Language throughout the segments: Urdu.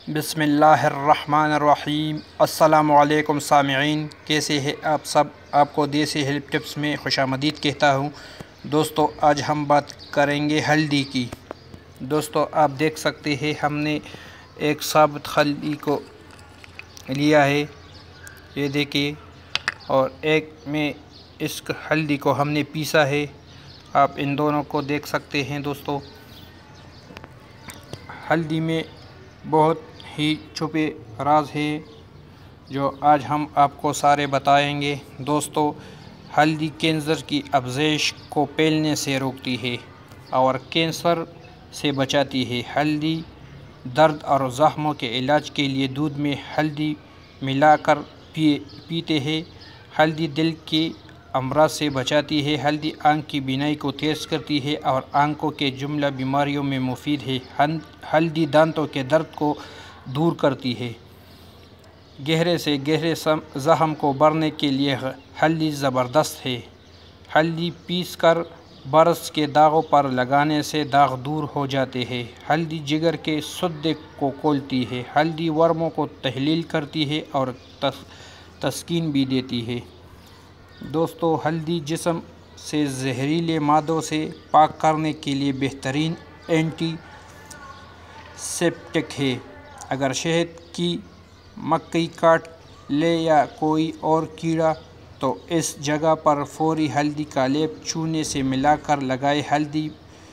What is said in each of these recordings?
بسم اللہ الرحمن الرحیم۔ السلام علیکم سامعین، کیسے ہیں آپ سب؟ آپ کو دیسی ہیلپ ٹپس میں خوش آمدید کہتا ہوں۔ دوستو، آج ہم بات کریں گے ہلدی کی۔ دوستو، آپ دیکھ سکتے ہیں ہم نے ایک ثابت ہلدی کو لیا ہے، یہ دیکھیے، اور ایک میں اس ہلدی کو ہم نے پیسا ہے۔ آپ ان دونوں کو دیکھ سکتے ہیں۔ دوستو، ہلدی میں بہت ہی چھپے راز ہیں جو آج ہم آپ کو سارے بتائیں گے۔ دوستو، ہلدی کینسر کی افزائش کو پھیلنے سے روکتی ہے اور کینسر سے بچاتی ہے۔ ہلدی درد اور زخموں کے علاج کے لیے دودھ میں ہلدی ملا کر پیتے ہیں۔ ہلدی دل کے امراض سے بچاتی ہے۔ ہلدی آنکھ کی بینائی کو تیز کرتی ہے اور آنکھوں کے جملہ بیماریوں میں مفید ہے۔ ہلدی دانتوں کے درد کو دور کرتی ہے۔ گہرے سے گہرے زخم کو بھرنے کے لیے ہلدی زبردست ہے۔ ہلدی پیس کر برس کے داغوں پر لگانے سے داغ دور ہو جاتے ہیں۔ ہلدی جگر کے صدے کو کھولتی ہے۔ ہلدی ورموں کو تحلیل کرتی ہے اور تسکین بھی دیتی ہے۔ دوستو، ہلدی جسم سے زہریلے مادوں سے پاک کرنے کے لیے بہترین اینٹی سیپٹک ہے۔ اگر شہد کی مکھی کاٹ لے یا کوئی اور کیڑا تو اس جگہ پر فوری ہلدی کا لیپ چونے سے ملا کر لگائیں۔ ہلدی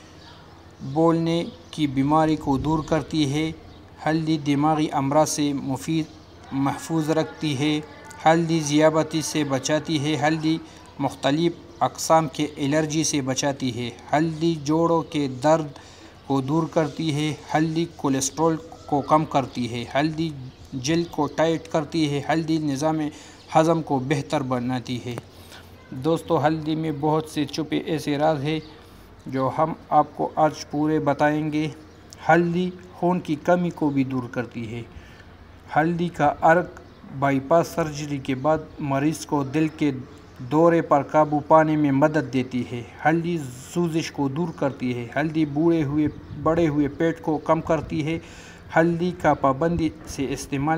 بولنے کی بیماری کو دور کرتی ہے۔ ہلدی دماغی امراض سے محفوظ رکھتی ہے۔ ہلدی ذیابیطس سے بچاتی ہے۔ ہلدی مختلف اقسام کے الرجی سے بچاتی ہے۔ ہلدی جوڑوں کے درد کو دور کرتی ہے۔ ہلدی کولیسٹرول کو کم کرتی ہے۔ ہلدی جلد کو ٹائٹ کرتی ہے۔ ہلدی نظام ہضم کو بہتر بناتی ہے۔ دوستو، ہلدی میں بہت سے چھپے ایسے راز ہیں جو ہم آپ کو آج پورے بتائیں گے۔ ہلدی خون کی کمی کو بھی دور کرتی ہے۔ ہلدی کا عرق بائی پاس سرجری کے بعد مریض کو دل کے دورے پر قابو پانے میں مدد دیتی ہے۔ ہلدی سوزش کو دور کرتی ہے۔ ہلدی بڑھے ہوئے پیٹ کو کم کرتی ہے۔ ہلدی کا پابندی سے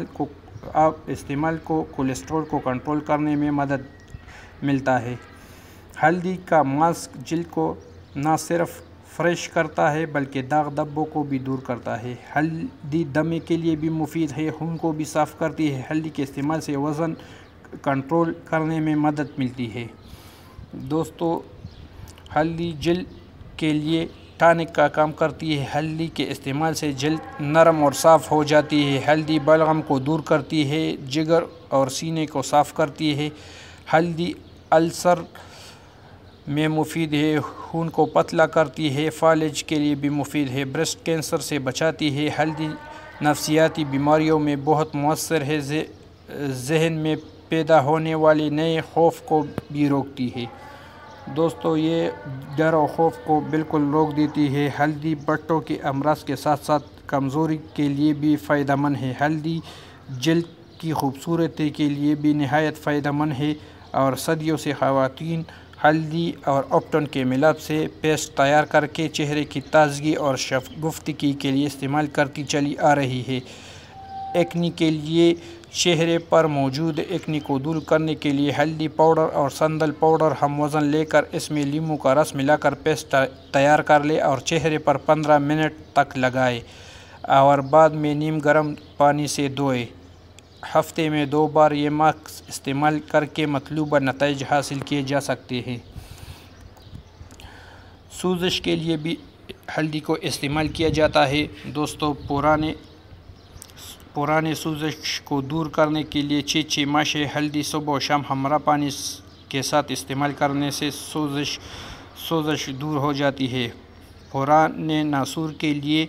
استعمال کو کولیسٹرول کو کنٹرول کرنے میں مدد ملتا ہے۔ ہلدی کا ماسک جلد کو نہ صرف فریش کرتا ہے بلکہ داغ دھبوں کو بھی دور کرتا ہے۔ ہلدی دمے کے لیے بھی مفید ہے، خون کو بھی صاف کرتی ہے۔ ہلدی کے استعمال سے وزن کنٹرول کرنے میں مدد ملتی ہے۔ دوستو، ہلدی جلد کے لیے ٹانک کا کام کرتی ہے۔ ہلدی کے استعمال سے جلد نرم اور صاف ہو جاتی ہے۔ ہلدی بلغم کو دور کرتی ہے، جگر اور سینے کو صاف کرتی ہے۔ ہلدی السر میں مفید ہے، خون کو پتلا کرتی ہے۔ فالج کے لیے بھی مفید ہے، بریسٹ کینسر سے بچاتی ہے۔ ہلدی نفسیاتی بیماریوں میں بہت مؤثر ہے، ذہن میں پیدا ہونے والے نئے خوف کو بھی روکتی ہے۔ دوستو، یہ ڈر و خوف کو بالکل روک دیتی ہے۔ ہلدی بٹوں کے امراض کے ساتھ ساتھ کمزوری کے لیے بھی فائدہ مند ہے۔ ہلدی جلد کی خوبصورتی کے لیے بھی نہایت فائدہ مند ہے اور صدیوں سے خواتین ہلدی اور اپٹن کے ملاپ سے پیسٹ تیار کر کے چہرے کی تازگی اور شگفتگی کے لیے استعمال کرتی چلی آ رہی ہے۔ ایکنی کے لیے چہرے پر موجود ایکنی کو دور کرنے کے لیے ہلدی پاؤڈر اور سندل پاؤڈر ہم وزن لے کر اس میں لیموں کا رس ملا کر پیسٹ تیار کر لیں اور چہرے پر 15 منٹ تک لگائیں اور بعد میں نیم گرم پانی سے دھوئیں۔ ہفتے میں 2 بار یہ ماسک استعمال کر کے مطلوبہ نتائج حاصل کیے جا سکتے ہیں۔ سوزش کے لیے بھی ہلدی کو استعمال کیا جاتا ہے۔ دوستو، پرانے سوزش کو دور کرنے کے لیے 6 ماشے ہلدی صبح و شام ہمارا پانی کے ساتھ استعمال کرنے سے سوزش دور ہو جاتی ہے۔ پرانے ناسور کے لیے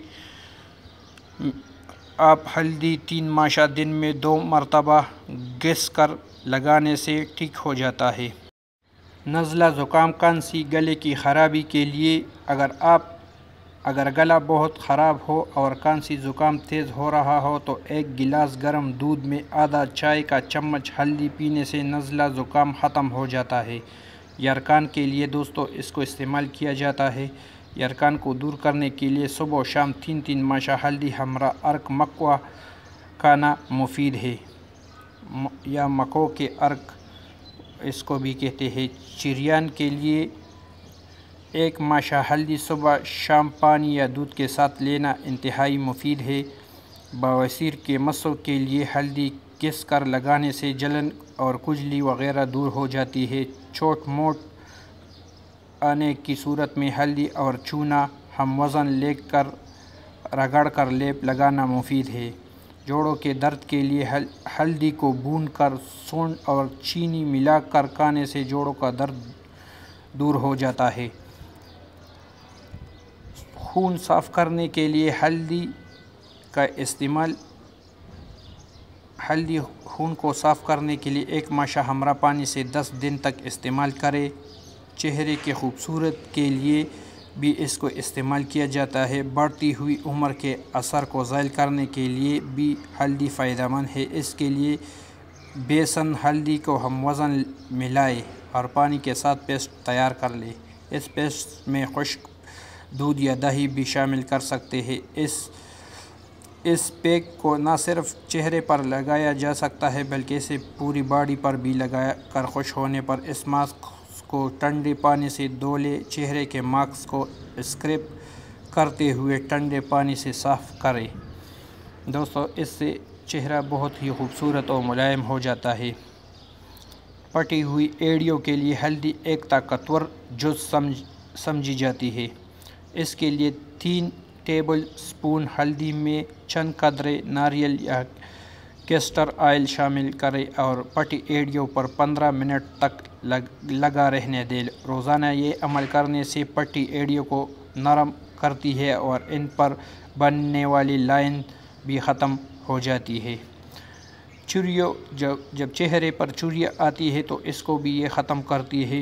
آپ ہلدی 3 ماشا دن میں 2 مرتبہ گھس کر لگانے سے ٹھیک ہو جاتا ہے۔ نزلہ، زکام، کھانسی، گلے کی خرابی کے لیے اگر گلا بہت خراب ہو اور کھانسی زکام تیز ہو رہا ہو تو 1 گلاس گرم دودھ میں آدھا چائے کا چمچ ہلدی پینے سے نزلہ زکام ختم ہو جاتا ہے۔ یرقان کے لیے دوستو اس کو استعمال کیا جاتا ہے۔ یرقان کو دور کرنے کے لیے صبح و شام 3 ماشا ہلدی ہمرا عرق مکوا کھانا مفید ہے، یا مکو کے ارک اس کو بھی کہتے ہیں۔ چریان کے لیے ایک ماشا ہلدی صبح شام پانی یا دودھ کے ساتھ لینا انتہائی مفید ہے۔ بواسیر کے مسئلوں کے لیے ہلدی گھس کر لگانے سے جلن اور کھجلی وغیرہ دور ہو جاتی ہے۔ چوٹ موٹ آنے کی صورت میں ہلدی اور چونا ہم وزن لے کر رگڑ کر لیپ لگانا مفید ہے۔ جوڑوں کے درد کے لیے ہلدی کو بھون کر سونڈ اور چینی ملا کر کھانے سے جوڑوں کا درد دور ہو جاتا ہے۔ خون صاف کرنے کے لیے ہلدی کا استعمال۔ ہلدی خون کو صاف کرنے کے لیے ایک ماشا ہمرا پانی سے 10 دن تک استعمال کرے۔ چہرے کی خوبصورت کے لیے بھی اس کو استعمال کیا جاتا ہے۔ بڑھتی ہوئی عمر کے اثر کو ظاہر کرنے کے لیے بھی ہلدی فائدہ مند ہے۔ اس کے لیے بیسن ہلدی کو ہم وزن ملائے اور پانی کے ساتھ پیسٹ تیار کر لے۔ اس پیسٹ میں خشک دودھ یا دہی بھی شامل کر سکتے ہیں۔ اس پیک کو نہ صرف چہرے پر لگایا جا سکتا ہے بلکہ اسے پوری باڈی پر بھی لگا کر خوش ہونے پر اس ماسک کو ٹھنڈے پانی سے دھو لے۔ چہرے کے ماسک کو اسکرب کرتے ہوئے ٹھنڈے پانی سے صاف کریں۔ دوستو اس سے چہرہ بہت ہی خوبصورت اور ملائم ہو جاتا ہے۔ پھٹی ہوئی ایڑیوں کے لیے ہلدی ایک طاقتور جز سمجھی جاتی ہے۔ اس کے لیے 3 ٹیبل سپون ہلدی میں چند قطرے ناریل یا کیسٹر آئل شامل کریں اور پھٹی ایڑیوں پر 15 منٹ تک لگا رہنے دیں۔ روزانہ یہ عمل کرنے سے پھٹی ایڑیوں کو نرم کرتی ہے اور ان پر بننے والی لائن بھی ختم ہو جاتی ہے۔ چریوں جب چہرے پر چریاں آتی ہے تو اس کو بھی یہ ختم کرتی ہے۔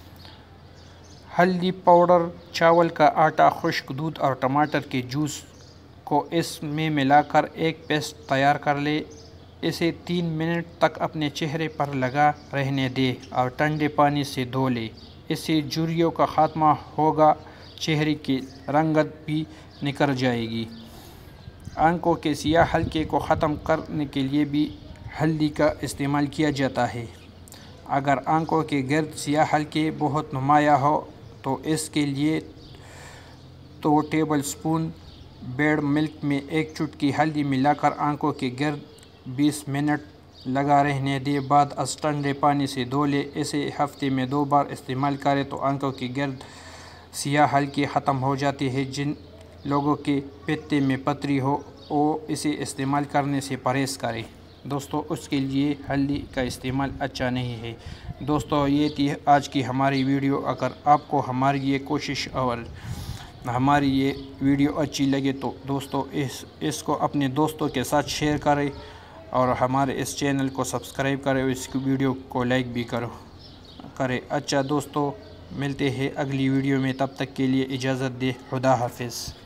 ہلدی پاؤڈر، چاول کا آٹا، خشک دودھ اور ٹماٹر کے جوس کو اس میں ملا کر ایک پیسٹ تیار کر لیں۔ اسے 3 منٹ تک اپنے چہرے پر لگا رہنے دیں اور ٹھنڈے پانی سے دھو لیں۔ اس سے جھریوں کا خاتمہ ہوگا، چہرے کی رنگت بھی نکھر جائے گی۔ آنکھوں کے سیاہ حلقے کو ختم کرنے کے لیے بھی ہلدی کا استعمال کیا جاتا ہے۔ اگر آنکھوں کے گرد سیاہ حلقے بہت نمایاں ہو تو اس کے لیے 2 ٹیبل سپون بیڈ ملک میں ایک چٹکی ہلدی ملا کر آنکھوں کے گرد 20 منٹ لگا رہنے دیں، بعد از ٹھنڈے پانی سے دھو لیں۔ اسے ہفتے میں 2 بار استعمال کریں تو آنکھوں کے گرد سیاہ حلقے ختم ہو جاتے ہیں۔ جن لوگوں کے پتے میں پتھری ہو وہ اسے استعمال کرنے سے پرہیز کریں۔ دوستو اس کے لیے ہلدی کا استعمال اچھا نہیں ہے۔ دوستو یہ تھی آج کی ہماری ویڈیو۔ اگر آپ کو ہماری یہ کوشش اور ہماری یہ ویڈیو اچھی لگے تو دوستو اس کو اپنے دوستوں کے ساتھ شیئر کریں اور ہمارے اس چینل کو سبسکرائب کریں اور اس کی ویڈیو کو لائک بھی کریں۔ اچھا دوستو ملتے ہیں اگلی ویڈیو میں، تب تک کے لیے اجازت دیں۔ خدا حافظ۔